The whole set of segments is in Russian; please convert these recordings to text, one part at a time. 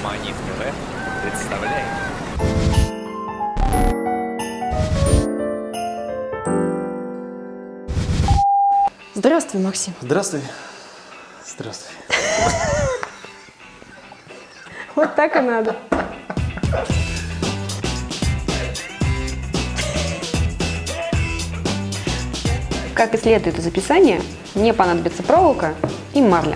Маниф ТВ представляет. Здравствуй, Максим. Здравствуй. Здравствуй. Вот так и надо. Как и следует из описания, мне понадобится проволока и марля.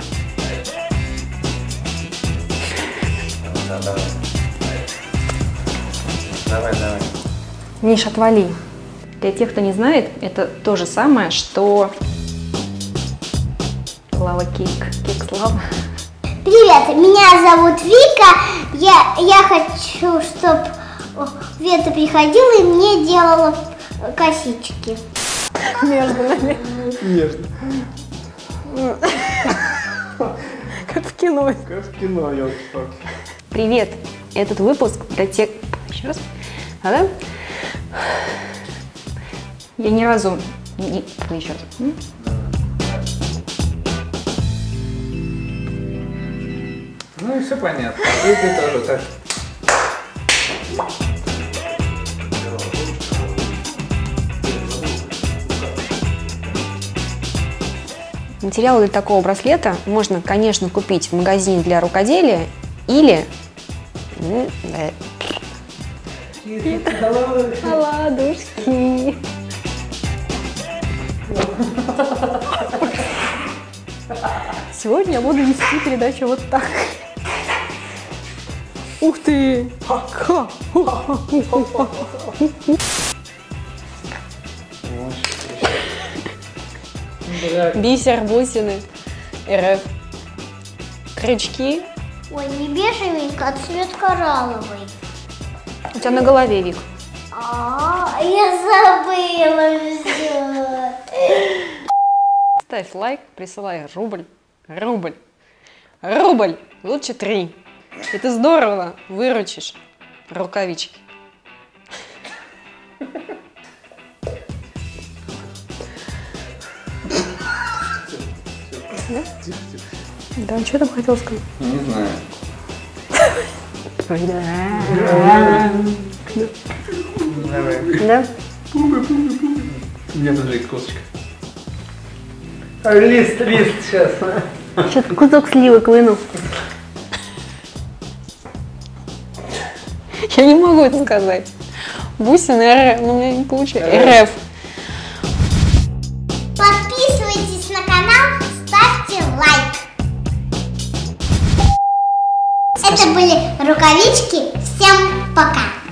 Давай. Миш, отвали. Для тех, кто не знает, это то же самое, что Лава Кейк. Кейк Слава. Привет, меня зовут Вика. Я хочу, чтобы Света приходила и мне делала косички. Между нами. Нежно. Как в кино. Как в кино, елки-палки. Привет. Этот выпуск для тех... Еще раз. Да? Я ни разу... Еще раз. Ну и все понятно. И ты тоже так. Материалы для такого браслета можно, конечно, купить в магазине для рукоделия или... Оладушки. Сегодня я буду вести передачу вот так. Ух ты! Бисер, бусины, РФ. Крючки. Ой, не бежевенько, а цвет коралловый. У тебя на голове, Вик. Я забыла все. Ставь лайк, присылай рубль. Рубль. Лучше 3. И ты здорово выручишь рукавички. Да, что там хотел сказать? Не знаю. Давай. Да? У меня тоже есть косточка. Лист сейчас. Что-то кусок сливок вынул. Я не могу это сказать. Бусины РФ, но у меня не получается. РФ. Подписывайтесь на канал, ставьте лайк. Это были рукавички. Всем пока.